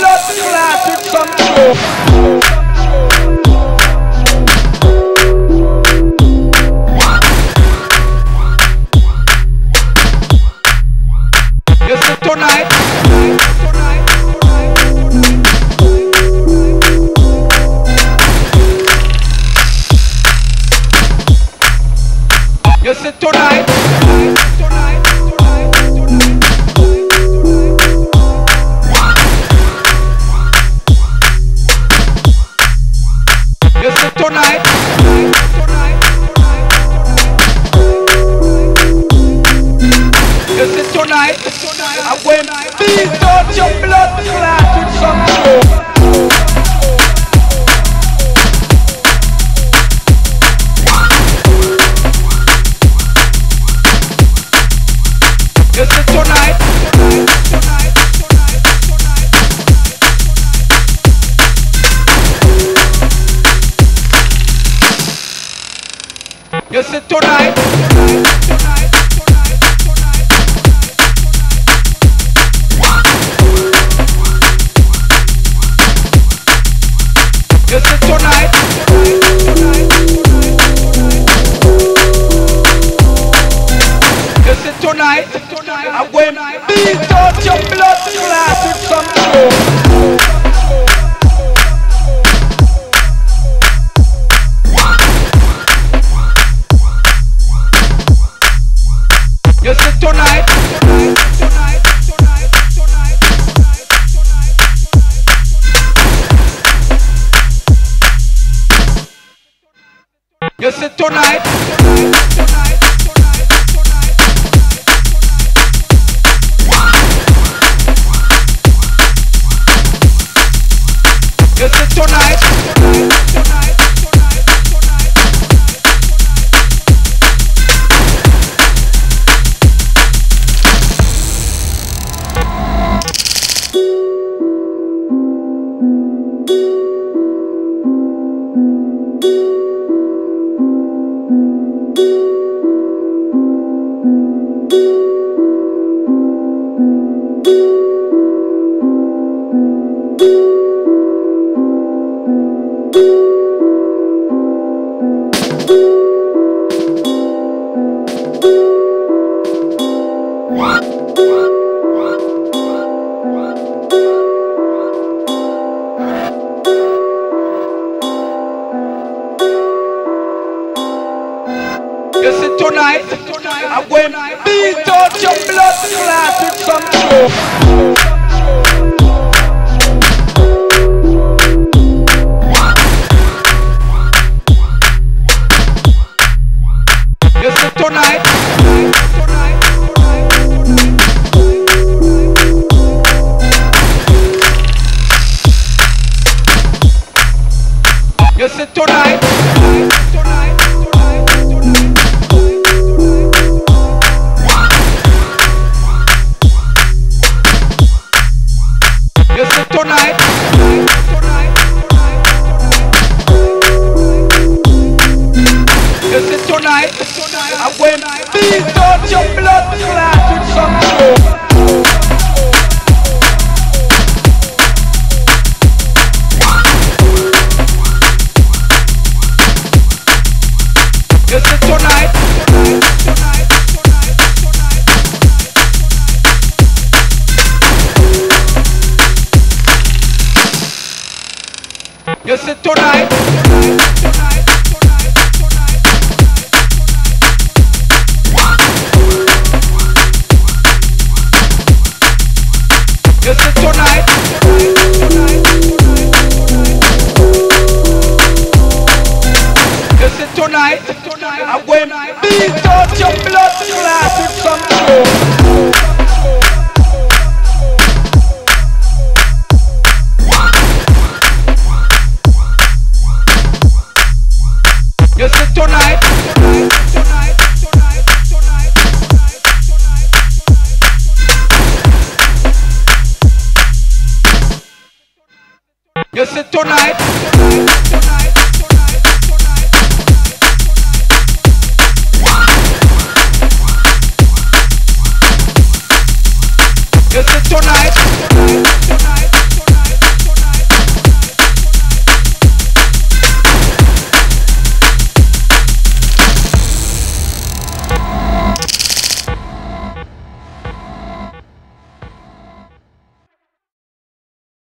blood clot with some dope. You see tonight. You see tonight. You see tonight. You see tonight. I went beat out your blood clot with some dope. You see tonight. You see tonight. You see tonight. You see tonight. I went beat out your blood clot with some dope. You see tonight. You see tonight. You see tonight. You see tonight, I went beat out your blood clot with some dope. You see tonight. You see tonight. You see tonight. You see tonight. I went beat out your blood clot with some dope. You see tonight. You see tonight. You see tonight. You see tonight. I went beat out your blood clot with some dope. You see tonight. You see tonight.